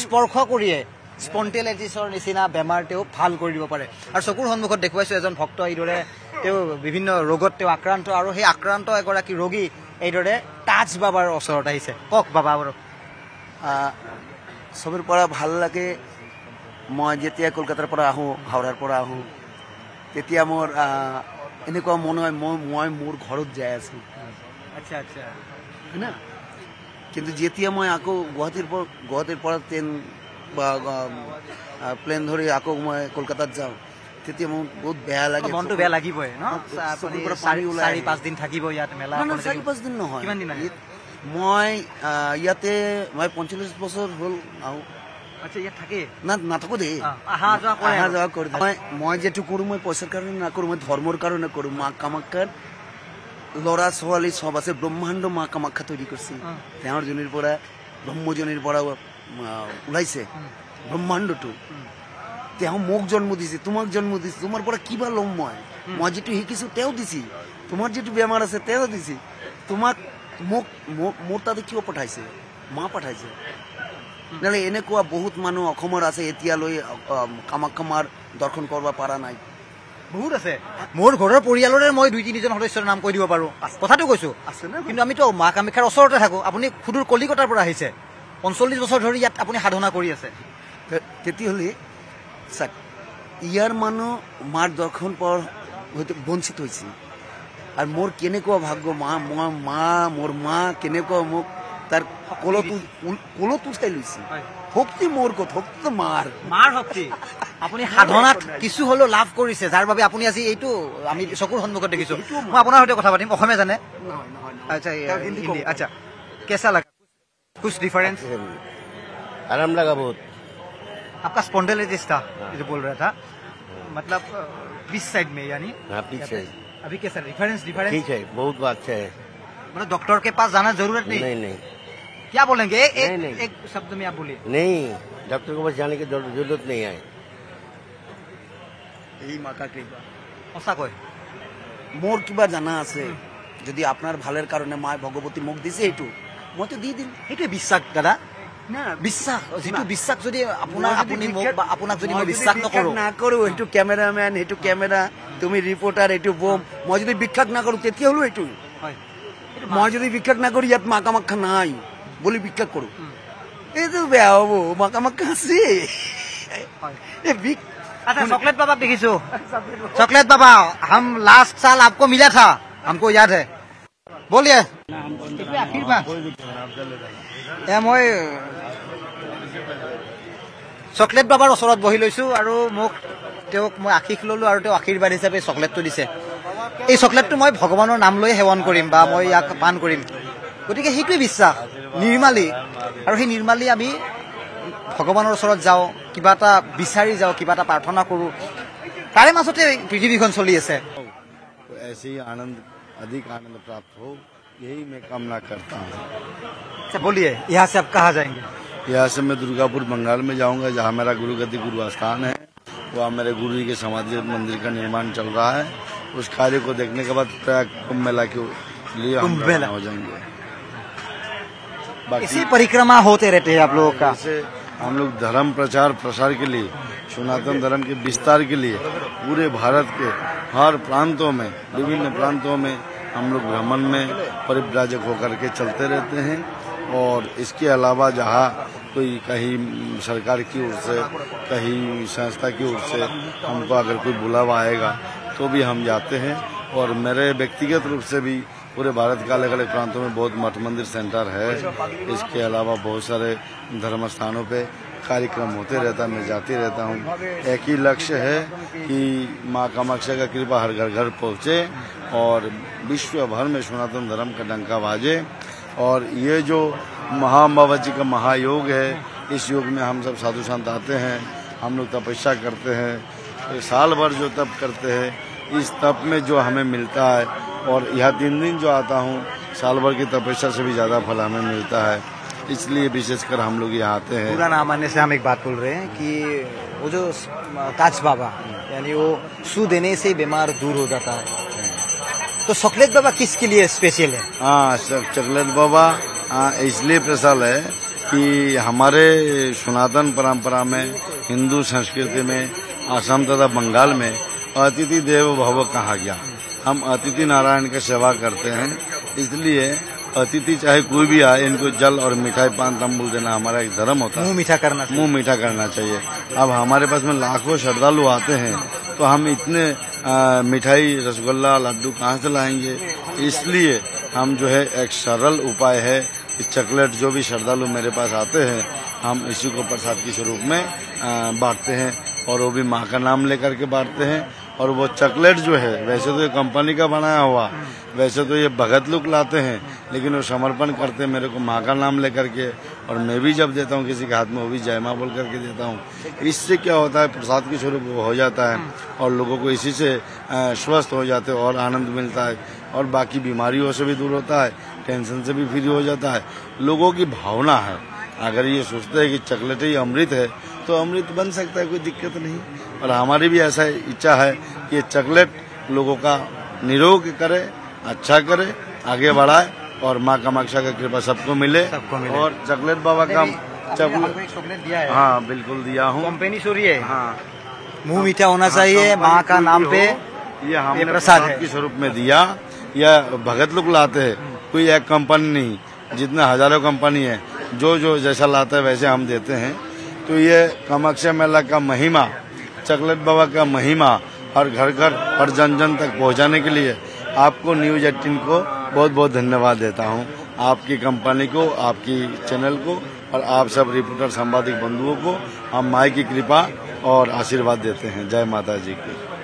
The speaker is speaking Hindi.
স্পৰ্শ কৰিয়ে স্পণ্টেলাইটিছৰ নিচিনা বেমাৰ তেওঁ ভাল কৰি দিব পাৰে। আৰু চকুৰ সন্মুখত দেখুৱাইছো এজন ভক্ত এইদৰে তেওঁ বিভিন্ন ৰোগত তেওঁ আক্ৰান্ত, আৰু সেই আক্ৰান্ত এগৰাকী ৰোগী এইদৰে তাজ বাবাৰ ওচৰত আহিছে। কওক বাবা বাৰু। চবৰ পৰা ভাল লাগে, মই যেতিয়া কলকাতাৰ পৰা আহোঁ, হাওড়াৰ পৰা আহোঁ, তেতিয়া মোৰ এনেকুৱা মন হয় মই মোৰ ঘৰত যাই আছোঁ। আচ্ছা আচ্ছা, না কিন্তু যেতিয়া মই আকৌ গুৱাহাটীৰ পৰা ট্ৰেইন বা প্লেন ধৰি আকৌ মই কলকাতাত যাওঁ, তেতিয়া মোৰ বহুত বেয়া লাগে। মনটো বেয়া লাগিবই ন? 4-5 দিন থাকিব ইয়াত মেলা? 4-5 দিন নহয়। কিমান দিন? মই ইয়াতে 45 বছৰ হ'ল আহোঁ। আচ্ছা, ইয়াত থাকে না? নাথাকো দেই, অহা যোৱা কৰি। মই যেটো কৰোঁ মই পইচাৰ কাৰণে নকৰোঁ, মই ধৰ্মৰ কাৰণে কৰোঁ। মা কামাখ্যাৰ ল'ৰা ছোৱালী চব আছে, ব্ৰহ্মাণ্ড মা কামাখ্যা তৈরি কৰিছে। তেওঁৰ জনীৰ পৰা ব্ৰহ্মজনীৰ পৰা ওলাইছে ব্ৰহ্মাণ্ডটো। তেওঁ মোক জন্ম দিছে, তোমাক জন্ম দিছে, তোমাৰ পৰা কিবা ল'ম মই যেটো শিকিছোঁ তেওঁ দিছে, তোমাৰ যেটো বেমাৰ আছে তেওঁ দিছে, তোমাক মোৰ তাতে কিয় পঠাইছে? মা পঠাইছে। নহ'লে এনেকুৱা বহুত মানুহ অসমৰ আছে এতিয়ালৈ কামাখ্যা মাৰ দৰ্শন কৰিব পৰা নাই। বহুত আছে। মোৰ ঘৰৰ পৰিয়ালৰে মই 2-3জন সদস্যৰ নাম কৈ দিব পাৰোঁ, কথাটো কৈছোঁ। কিন্তু আমিতো মা কামাখ্যাৰ ওচৰতে থাকোঁ। আপুনি সুদূৰ কলিকতাৰ পৰা আহিছে, 45 বছৰ ধৰি ইয়াত আপুনি সাধনা কৰি আছে। তেতিয়াহ'লে চাওক, ইয়াৰ মানুহ মাৰ দৰ্শন পোৱাৰ হয়তো বঞ্চিত হৈছে। আৰু মোৰ কেনেকুৱা ভাগ্য, মোৰ মা কেনেকুৱা মোক তাৰ কলতো উঠাই লৈছে। শক্তি মোৰ ক'ত? শক্তিটো মাৰ শক্তি। আপুনি সাধনাত কিছু হ'লেও লাভ কৰিছে, যাৰ বাবে আপুনি আজি এইটো আমি চকুৰ সন্মুখত দেখিছোঁ। মই আপোনাৰ সৈতে কথা পাতিম। অসমীয়া জানে? আচ্ছা, হিন্দী। আচ্ছা, কেঁচা লাগা? कुछ डिफरेंस? आराम लगा बहुत। आपका स्पॉन्डिलाइटिस था जो बोल रहा था, मतलब बीच साइड में, यानी पीछे। अभी कैसा डिफरेंस? ठीक है, बहुत अच्छा है। मतलब डॉक्टर के पास जाना जरूरत नहीं? नहीं। क्या बोलेंगे? नहीं। एक शब्द में आप बोलिए। नहीं, डॉक्टर के पास जाने की जरूरत नहीं है। এই মাতা কৃপা। সঁচাকৈ মোৰ কিবা জানা আছে, যদি আপোনাৰ ভালৰ কাৰণে মাই ভগৱতী মোক দিছে, এইটো মইতো দি দিম। সেইটোৱে বিশ্বাস দাদা। না, বিশ্বাস, যিটো বিশ্বাস যদি আপোনাক যদি মই বিশ্বাস নকৰোঁ, সেইটো কেমেৰামেন, সেইটো কেমেৰা, তুমি ৰিপৰ্টাৰ, এইটো বম, মই যদি বিশ্বাস নকৰোঁ তেতিয়াহ'লে এইটো মই যদি বিশ্বাস নকৰোঁ ইয়াত মা কামাখ্যা নাই বুলি বিশ্বাস কৰোঁ, এইটো বেয়া হ'ব। মা কামাখ্যা আছে। अच्छा, चॉकलेट बाबा देखिसो। चॉकलेट बाबा, हम लास्ट साल आपको मिला था, हमको याद है। बोलिए। মই চকলেট বাবাৰ ওচৰত বহি লৈছোঁ আৰু তেওঁক মই আশীষ ল'লোঁ, আৰু তেওঁ আশীৰ্বাদ হিচাপে চকলেটটো দিছে। এই চকলেটটো মই ভগৱানৰ নাম লৈ সেৱন কৰিম বা মই ইয়াক পান কৰিম। গতিকে সেইটোৱে বিশ্বাস, নিৰ্মালী। আৰু সেই নিৰ্মালী আমি ভগৱানৰ ওচৰত যাওঁ, কিবা এটা বিচাৰি যাওঁ, কিবা এটা প্ৰাৰ্থনা কৰোঁ, তাৰে মাজতে পৃথিৱীখন চলি আছে। अधिक आनंद प्राप्त हो, यही मैं कामना करता हूँ। अच्छा, बोलिए, यहाँ से आप कहाँ जाएंगे? यहाँ से मैं दुर्गापुर बंगाल में जाऊँगा, जहाँ मेरा गुरुगति गुरु स्थान है। वहाँ मेरे गुरु जी के समाधि मंदिर का निर्माण चल रहा है। उस कार्य को देखने के बाद प्रयाग कुंभ मेला के लिए हम हो जाएंगे। इसी परिक्रमा होते रहते हैं आप लोगों का? हम लोग धर्म प्रचार प्रसार के लिए, सनातन धर्म के विस्तार के लिए पूरे भारत के हर प्रांतों में, विभिन्न प्रांतों में हम लोग भ्रमण में परिव्राजक होकर के चलते रहते हैं। और इसके अलावा जहाँ कोई कहीं सरकार की ओर से, कहीं संस्था की ओर से हमको अगर कोई बुलावा आएगा तो भी हम जाते हैं। और मेरे व्यक्तिगत रूप से भी पूरे भारत के अलग अलग प्रांतों में बहुत मठ मंदिर सेंटर है। इसके अलावा बहुत सारे धर्म स्थानों पे कार्यक्रम होते रहता है, मैं जाते रहता हूँ। एक ही लक्ष्य है कि माँ कामाख्या का कृपा हर घर घर पहुँचे और विश्व भर में सनातन धर्म का डंका बाजे। और ये जो महाअंबाबा जी का महायोग है, इस योग में हम सब साधु संत आते हैं, हम लोग तपस्या करते हैं। साल भर जो तप करते हैं, इस तप में जो हमें मिलता है, और यहाँ 3 दिन जो आता हूँ, साल भर की तपस्या से भी ज़्यादा फल हमें मिलता है। इसलिए विशेषकर हम लोग यहाँ आते हैं। पूरा नाम आने से हम एक बात बोल रहे हैं कि वो जो ताज बाबा, यानी वो सू देने से बीमार दूर हो जाता है। तो चॉकलेट बाबा किसके लिए स्पेशल है? हाँ, चॉकलेट बाबा इसलिए स्पेशल है कि हमारे सनातन परंपरा में, हिंदू संस्कृति में, असम तथा बंगाल में अतिथि देवो भव कहा गया। हम अतिथि नारायण की सेवा करते हैं, इसलिए अतिथि चाहे कोई भी आए, इनको जल और मिठाई पान तंबूल देना हमारा एक धर्म होता है। मुंह मीठा करना चाहिए। अब हमारे पास में लाखों श्रद्धालु आते हैं, तो हम इतने मिठाई, रसगुल्ला, लड्डू कहाँ से लाएंगे? इसलिए हम जो है एक सरल उपाय है कि चॉकलेट जो भी श्रद्धालु मेरे पास आते हैं, हम इसी को प्रसाद के स्वरूप में बांटते हैं, और वो भी माँ का नाम लेकर के बांटते हैं। और वो चॉकलेट जो है, वैसे तो ये कंपनी का बनाया हुआ, वैसे तो ये भगत लोग लाते हैं, लेकिन वो समर्पण करते हैं मेरे को माँ का नाम लेकर के। और मैं भी जब देता हूँ किसी के हाथ में, वो भी जय माँ बोल करके देता हूँ। इससे क्या होता है, प्रसाद के स्वरूप हो जाता है, और लोगों को इसी से स्वस्थ हो जाते हैं और आनंद मिलता है, और बाकी बीमारियों से भी दूर होता है, टेंशन से भी फ्री हो जाता है। लोगों की भावना है, अगर ये सोचते हैं कि चॉकलेट ही अमृत है, तो अमृत बन सकता है, कोई दिक्कत नहीं। और हमारी भी ऐसा इच्छा है कि चॉकलेट लोगों का निरोग करे, अच्छा करे, आगे बढ़ाए, और माँ कामाक्षा का कृपा सबको मिले। और चॉकलेट बाबा का चॉकलेट दिया है। हाँ बिल्कुल दिया हूँ। कंपनी सॉरी है। हाँ, मुंह मीठा होना चाहिए, माँ का नाम पे ये हमने प्रसाद के स्वरूप में दिया। या भगत लोग लाते हैं, कोई एक कंपनी नहीं, जितने हजारों कंपनी है, जो जो जैसा लाता है वैसे हम देते हैं। तो ये कामाक्षा मेला का महिमा, चॉकलेट बाबा का महिमा हर घर घर, हर जन जन तक पहुंचाने के लिए आपको न्यूज 18 को बहुत बहुत धन्यवाद देता हूं, आपकी कंपनी को, आपकी चैनल को, और आप सब रिपोर्टर, संवादक बंधुओं को हम माई की कृपा और आशीर्वाद देते हैं। जय माता जी की।